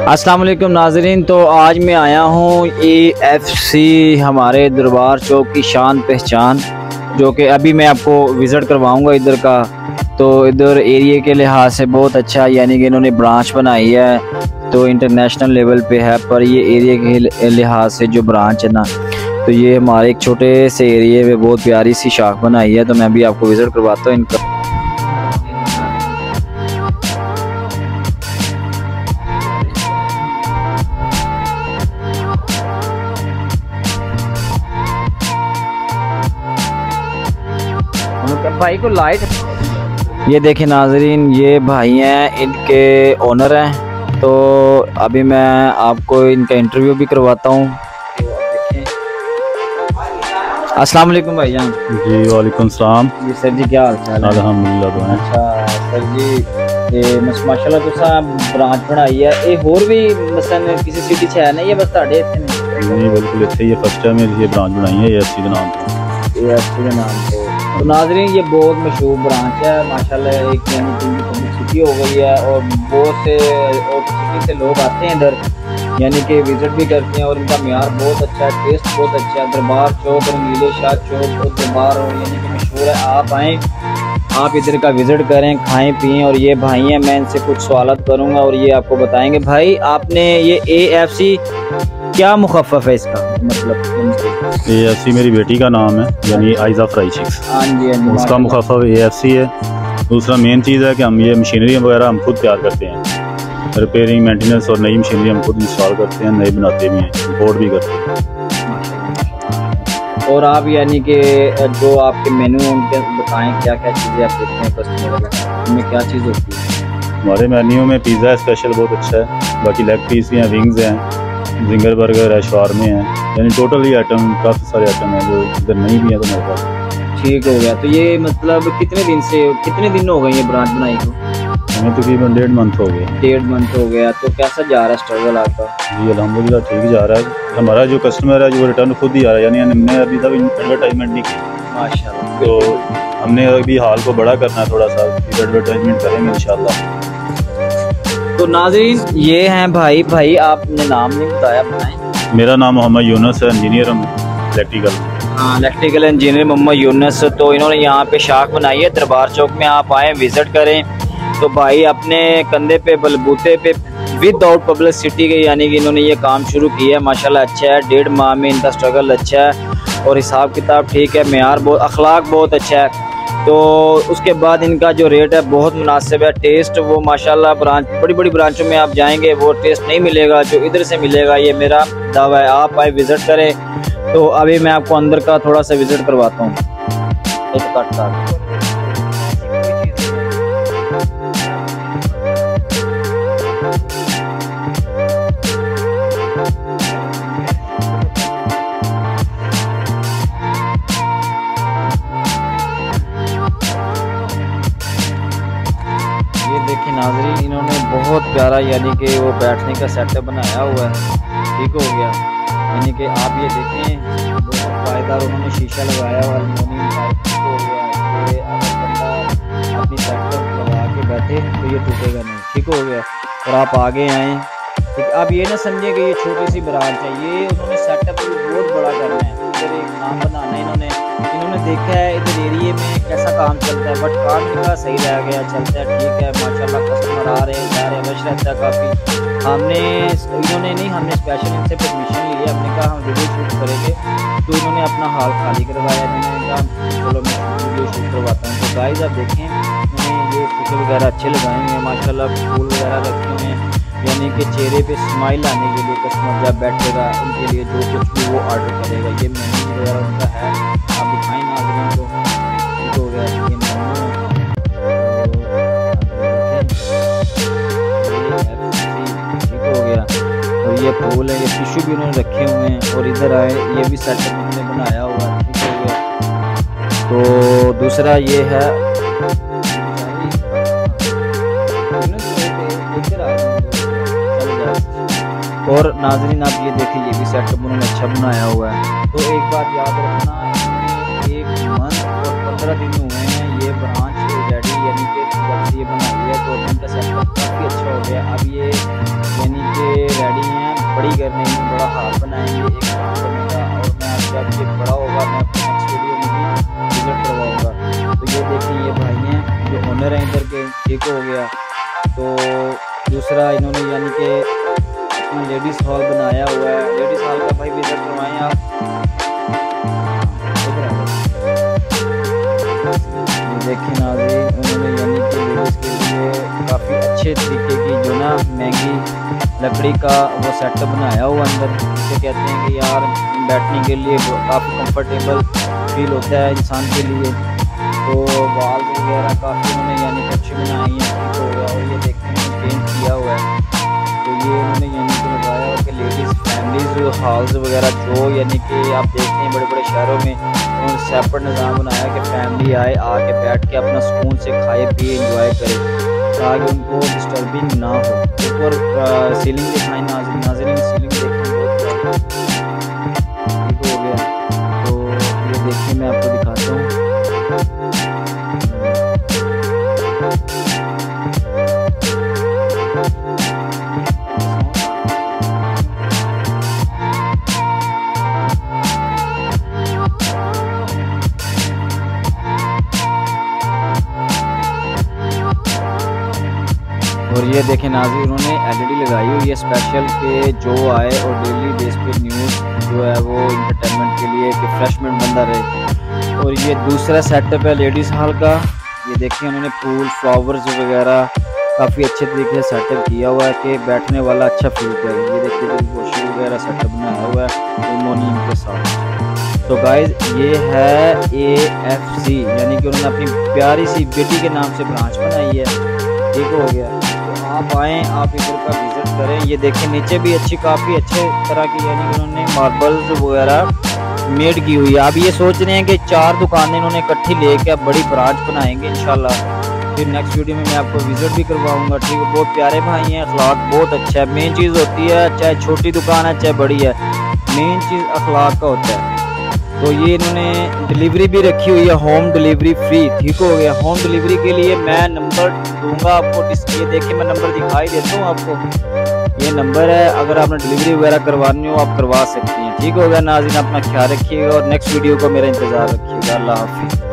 अस्सलाम वालेकुम नाजरीन। तो आज मैं आया हूँ AFC हमारे दरबार चौक की शान पहचान, जो कि अभी मैं आपको विज़िट करवाऊँगा इधर का। तो इधर एरिया के लिहाज से बहुत अच्छा, यानी कि इन्होंने ब्रांच बनाई है तो इंटरनेशनल लेवल पे है। पर ये एरिया के लिहाज से जो ब्रांच है ना, तो ये हमारे एक छोटे से एरिया में बहुत प्यारी सी शाख बनाई है। तो मैं अभी आपको विज़िट करवाता हूँ इनका। भाई को लाइट, ये देखें नाजरीन, ये भाई हैं, इनके ओनर हैं। तो अभी मैं आपको इनका इंटरव्यू भी करवाता हूँ। अस्सलाम वालेकुम भाईजान। जी वालेकुम सलाम। जी सर जी, क्या हाल चाल है? अल्हम्दुलिल्लाह। अच्छा सर जी, ये माशाल्लाह तुसा ब्रांच बनाई है, ये होर भी मसलन किसी सिटी से है ना, ये बस ताड़े इत्थे नहीं बिल्कुल इत्थे ये फर्स्ट टाइम ये ब्रांच बनाई है AFC के नाम पे। AFC के नाम पे। तो नाजरीन ये बहुत मशहूर ब्रांच है माशाल्लाह, एक यानी पब्लिसिटी हो गई है और बहुत से और सिटी से लोग आते हैं इधर, यानी कि विज़िट भी करते हैं। और इनका म्यार बहुत अच्छा है, टेस्ट बहुत अच्छा है। दरबार चौक और नीले शाह चौक और दरबार यानी कि मशहूर है। आप आएँ, आप इधर का विज़िट करें, खाएं पिएँ। और ये भाई हैं, मैं इनसे कुछ सवालत करूँगा और ये आपको बताएंगे। भाई आपने ये AFC क्या मुखफ़फ़ है इसका मतलब? AFC मेरी बेटी का नाम है, यानी आइज़ा फ्राई चिक्स। हाँ जी, उसका मुखफ़फ़ AFC है। दूसरा मेन चीज़ है कि हम ये मशीनरी वगैरह हम खुद तैयार करते हैं, रिपेयरिंग मेंटेनेंस और नई मशीनरी हम खुद इंस्टॉल करते हैं, नए बनाते भी हैं, इंपोर्ट भी करते हैं। और आप यानी कि जो आपके मेन्यू उनके बताएं, क्या क्या चीज़ें आप देखते हैं कस्टमर में, क्या चीज़ होती है? हमारे मेन्यू में पिज़्ज़ा स्पेशल बहुत अच्छा है, बाकी लेग पीस भी हैं, विंग्स हैं, जिंगर बर्गर है, शवारमे हैं, यानी टोटली आइटम काफ़ी सारे आइटम हैं जो इधर नहीं भी हैं तो मेरे पास। ठीक हो गया। तो ये मतलब कितने दिन हो गए ये ब्रांच बनाई को? हमें तकरीबन 1.5 मंथ हो गए। 1.5 मंथ हो गया। तो कैसा जा रहा है स्ट्रगल आपका? जी अल्हम्दुलिल्लाह ठीक जा रहा है। हमारा जो कस्टमर है जो रिटर्न खुद ही आ रहा है, यानी हमने अभी तक एडवर्टाइजमेंट नहीं की माशाल्लाह। तो हमने अभी हाल को बड़ा करना है थोड़ा सा, फिर एडवर्टाइजमेंट करेंगे इंशाल्लाह। तो नाज़रीन ये हैं भाई आपने नाम नहीं बताया, बताएं। मेरा नाम मोहम्मद यूनुस है, इंजीनियर हूँ इलेक्ट्रिकल। हाँ, इलेक्ट्रिकल इंजीनियर मोहम्मद यूनुस। तो इन्होंने यहाँ पे शाख बनाई है दरबार चौक में, आप आएँ विज़िट करें। तो भाई अपने कंधे पे बलबूते पे विदाउट पब्लिसिटी के यानी कि इन्होंने ये काम शुरू किया है। माशाल्लाह अच्छा है, 1.5 माह में इनका स्ट्रगल अच्छा है और हिसाब किताब ठीक है, म्यार बहुत, अखलाक बहुत अच्छा है। तो उसके बाद इनका जो रेट है बहुत मुनासिब है। टेस्ट वो माशाल्लाह बड़ी बड़ी ब्रांचों में आप जाएंगे वो टेस्ट नहीं मिलेगा जो इधर से मिलेगा, ये मेरा दावा है। आप आए विज़िट करें। तो अभी मैं आपको अंदर का थोड़ा सा विज़िट करवाता हूँ। देखिए नाज़रीन, इन्होंने बहुत प्यारा यानी कि वो बैठने का सेटअप बनाया हुआ है। ठीक हो गया, यानी कि आप ये देखें बहुत पायदार उन्होंने शीशा लगाया हुआ एल्युमिनियम का। ठीक हो गया कि अगर बंदा अपनी सेटअप लगा के बैठे तो ये टूटेगा नहीं। ठीक हो गया। और आप आगे आएँ, ठीक। आप ये ना समझे कि ये छोटी सी ब्रांच है, ये उन्होंने सेटअप बहुत बड़ा करना है, इधर एक नाम बनाना है। इन्होंने देखा है इधर एरिए में कैसा काम चलता है, बट काम इनका सही रह गया, चलता है ठीक है माशाल्लाह। कस्टमर आ रहे हैं जा रहे हैं, रश रहता है काफ़ी। हमने स्पेशल इनसे परमिशन ली है, हमने कहा हम वीडियो शूट करेंगे। तो इन्होंने अपना हाल खाली करवाया, इन्होंने कहा चलो मैं वीडियो शूट करवाता हूँ। तो गाइस आप देखें, इन्होंने ये फूल वगैरह अच्छे लगाए हुए हैं माशाल्लाह, फूल वगैरह रखे हुए हैं, यानी कि चेहरे पे स्माइल आने के लिए कस्टमर जब बैठेगा उनके लिए जो कुछ भी वो ऑर्डर करेगा। ये मेन्यू वगैरह उनका है, आप दिखाएं नाज़रीन को। ठीक हो गया, ये मेन्यू ठीक हो गया। और ये फूल है, ये टिश्यू भी उन्होंने रखे हुए हैं। और इधर आए, ये भी सेटअप उन्होंने बनाया हुआ है। ठीक हो गया। तो दूसरा ये है, और नाज़रीन आप ये देखिए, ये भी सेटअप उन्होंने अच्छा बनाया हुआ है। तो एक बात याद रखना, 1 मंथ और 15 दिन हुए हैं ये ब्रांच रेडी, यानी कि जब ये बनाई है तो इनका सेटअप काफ़ी अच्छा हो गया। अब ये यानी कि करने में बड़ा हाल बनाएंगे, एक काम बनेगा और मैं जब ये बड़ा होगा मैं आपको नेक्स्ट वीडियो में भी विजिट करवाऊँगा। तो ये देखिए ये भाई हैं जो ओनर हैं इधर के, ठीक हो गया। तो दूसरा इन्होंने यानी कि अपना लेडीज़ हॉल बनाया हुआ है, लेडीज़ हॉल का भाई विजिट करवाएँ आप। देखिए नाज़रीन, उन्होंने यानी कि लेडीज़ के लिए काफ़ी अच्छे तरीके की जो ना महंगी लकड़ी का वो सेटअप बनाया हुआ अंदर, जिसे कहते हैं कि यार बैठने के लिए काफ़ी कंफर्टेबल फील होता है इंसान के लिए। तो वाल्स वगैरह काफ़ी उन्होंने यानी कि अच्छी बनाई हैं, ठीक हो गया। और ये देखते हैं पेंट किया हुआ है, तो ये उन्होंने यानी कि लगाया हुआ कि लेडीज़ फैमिलीज़ हॉल्स वगैरह जो यानी कि आप देखते हैं बड़े बड़े शहरों में उन्होंने सेपरेट निज़ाम बनाया कि फैमिली आए आके बैठ के अपना सुकून से खाए पिए इंजॉय करे ताकि उनको डिस्टर्बिंग ना हो। ऊपर सीलिंग दिखाएं नाज़रीन, सीलिंग देखें बहुत ठीक हो गया। तो ये देखिए मैं आपको दिखाता हूँ। और ये देखें नाज़रीन, उन्होंने एलईडी लगाई हुई है स्पेशल के जो आए और डेली बेस पे न्यूज़ जो है वो इंटरटेनमेंट के लिए रिफ्रेशमेंट बंदा रहे। और ये दूसरा सेटअप है लेडीज़ हॉल का। ये देखिए उन्होंने फूल फ्लावर्स वगैरह काफ़ी अच्छे तरीके से सेटअप किया हुआ है कि बैठने वाला अच्छा फील करे। ये देखिए गोशी वगैरह सेटअप बनाया हुआ है हारमोनियम के साथ। तो गाइज ये है AFC, यानी कि उन्होंने अपनी प्यारी सी बेटी के नाम से ब्रांच बनाई है, ठीक हो गया। आप आएँ, आप इधर का विज़िट करें। ये देखें नीचे भी अच्छी काफ़ी अच्छे तरह की यानी कि उन्होंने मार्बल्स वगैरह मेड की हुई है। आप ये सोच रहे हैं कि 4 दुकानें इन्होंने इकट्ठी लेके अब बड़ी ब्रांच बनाएंगे इंशाल्लाह। फिर नेक्स्ट वीडियो में मैं आपको विज़िट भी करवाऊंगा, ठीक है। बहुत प्यारे भाई हैं, अखलाक बहुत अच्छा है। मेन चीज़ होती है चाहे छोटी दुकान है चाहे बड़ी है, मेन चीज़ अखलाक का होता है। तो ये इन्होंने डिलीवरी भी रखी हुई है, होम डिलीवरी फ्री, ठीक हो गया। होम डिलीवरी के लिए मैं नंबर दूंगा आपको, ये देखिए मैं नंबर दिखाई देता हूँ आपको। ये नंबर है, अगर आपने डिलीवरी वगैरह करवानी हो आप करवा सकती हैं, ठीक हो गया नाज़रीन। अपना ख्याल रखिएगा और नेक्स्ट वीडियो को मेरा इंतज़ार रखिएगा। अल्लाह हाफिज़।